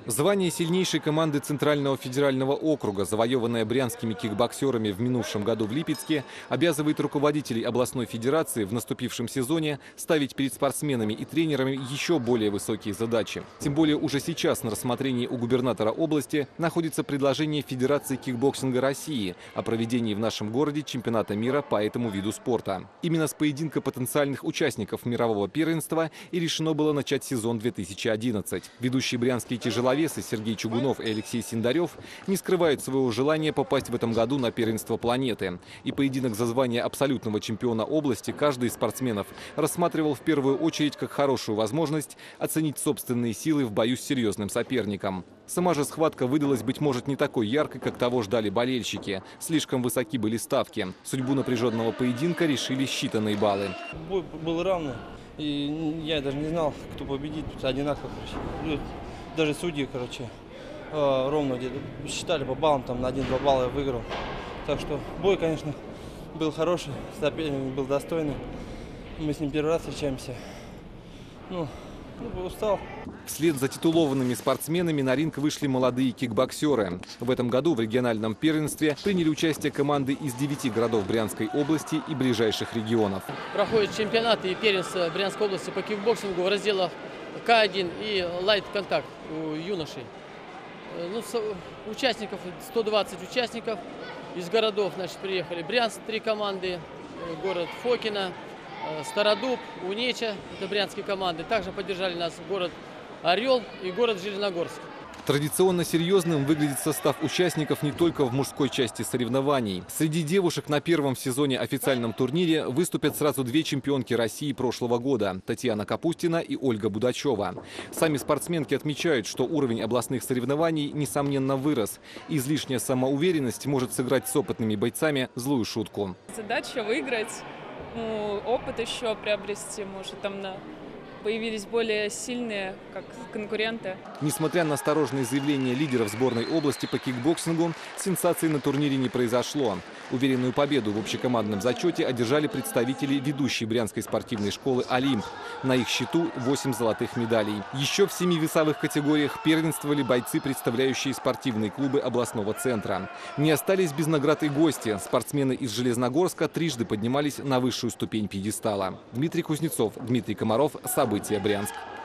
Звание сильнейшей команды Центрального федерального округа, завоеванное брянскими кикбоксерами в минувшем году в Липецке, обязывает руководителей областной федерации в наступившем сезоне ставить перед спортсменами и тренерами еще более высокие задачи. Тем более уже сейчас на рассмотрении у губернатора области находится предложение Федерации кикбоксинга России о проведении в нашем городе чемпионата мира по этому виду спорта. Именно с поединка потенциальных участников мирового первенства и решено было начать сезон 2011. Ведущие брянские тяжеловесы Сергей Чугунов и Алексей Синдарев не скрывают своего желания попасть в этом году на первенство планеты. И поединок за звание абсолютного чемпиона области каждый из спортсменов рассматривал в первую очередь как хорошую возможность оценить собственные силы в бою с серьезным соперником. Сама же схватка выдалась, быть может, не такой яркой, как того ждали болельщики. Слишком высоки были ставки. Судьбу напряженного поединка решили считанные баллы. Бой был равный, и я даже не знал, кто победит. Одинаково, даже судьи, ровно где-то считали по баллам, там на 1-2 балла я выиграл. Так что бой, конечно, был хороший, соперник был достойный. Мы с ним первый раз встречаемся. Устал. Вслед за титулованными спортсменами на ринг вышли молодые кикбоксеры. В этом году в региональном первенстве приняли участие команды из 9 городов Брянской области и ближайших регионов. Проходит чемпионат и первенство Брянской области по кикбоксингу в разделах К1 и лайт-контакт у юношей. Участников 120 участников из городов, приехали Брянск 3 команды, город Фокино, Стародуб, Унеча, это брянские команды. Также поддержали нас город Орел и город Железногорск. Традиционно серьезным выглядит состав участников не только в мужской части соревнований. Среди девушек на первом в сезоне официальном турнире выступят сразу 2 чемпионки России прошлого года – Татьяна Капустина и Ольга Будачева. Сами спортсменки отмечают, что уровень областных соревнований несомненно вырос. Излишняя самоуверенность может сыграть с опытными бойцами злую шутку. Задача выиграть, опыт еще приобрести, может, появились более сильные, как конкуренты. Несмотря на осторожные заявления лидеров сборной области по кикбоксингу, сенсации на турнире не произошло. Уверенную победу в общекомандном зачете одержали представители ведущей брянской спортивной школы «Олимп». На их счету 8 золотых медалей. Еще в 7 весовых категориях первенствовали бойцы, представляющие спортивные клубы областного центра. Не остались без наград и гости. Спортсмены из Железногорска трижды поднимались на высшую ступень пьедестала. Дмитрий Кузнецов, Дмитрий Комаров. События Брянск.